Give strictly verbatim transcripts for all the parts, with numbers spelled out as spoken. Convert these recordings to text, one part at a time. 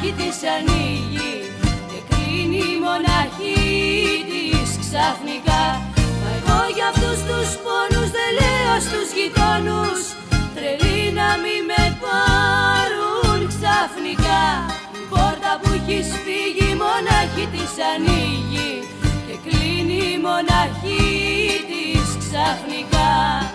μονάχη της ανοίγει και κλείνει η μοναχή της ξαφνικά. Μα εγώ για αυτούς τους πόνους δεν λέω στους γειτόνους, τρελοί να μη με πάρουν ξαφνικά. Η πόρτα που έχεις φύγει μονάχη της ανοίγει και κλείνει η μοναχή της ξαφνικά.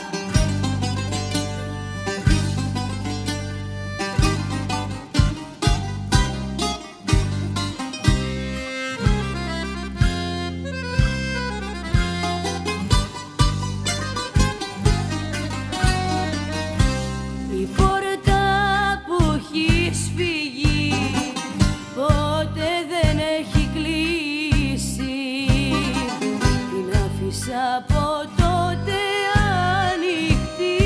Η πόρτα που έχεις φύγει ποτέ δεν έχει κλείσει, την άφησα από τότε ανοιχτή.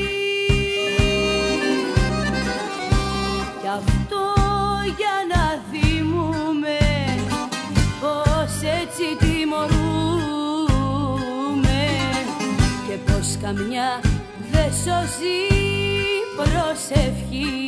Κι αυτό για να θυμούμε πως έτσι τιμωρούμε και πως καμιά δεν σώζει προσευχή.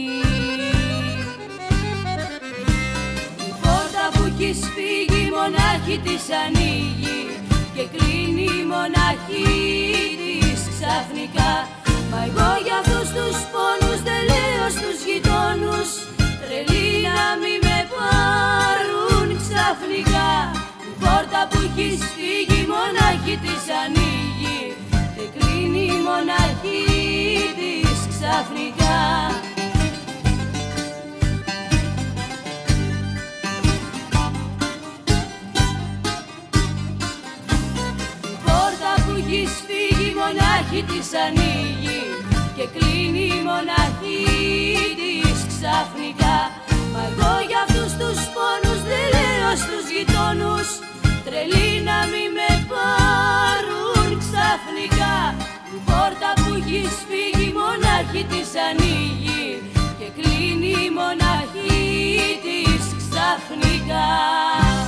Η πόρτα που έχεις φύγει μονάχη της ανοίγει και κλείνει η μοναχή της ξαφνικά. Μα εγώ για αυτούς τους πόνους δεν λέω στους γειτόνους, τρελοί να μη με πάρουν ξαφνικά. Η πόρτα που έχεις φύγει μονάχη της ανοίγει και κλείνει η μοναχή της ξαφνικά. Η πόρτα που έχεις φύγει μονάχη της ανοίγει και κλείνει η μοναχή της ξαφνικά. Μα εγώ για αυτούς τους πόνους δεν λέω στους γειτόνους, τρελοί να μη με πάρουν ξαφνικά. Η πόρτα που έχεις φύγει μονάχη της ανοίγει και κλείνει η μοναχή της ξαφνικά.